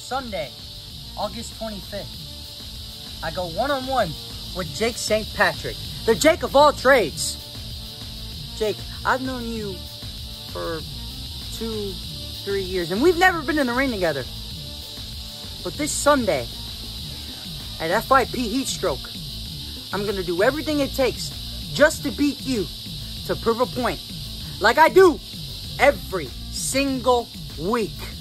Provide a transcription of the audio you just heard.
Sunday, August 25th, I go one-on-one with Jake St. Patrick, the Jake of all trades. Jake, I've known you for 2-3 years, and we've never been in the ring together. But this Sunday, at FIP Heatstroke, I'm going to do everything it takes just to beat you, to prove a point, like I do every single week.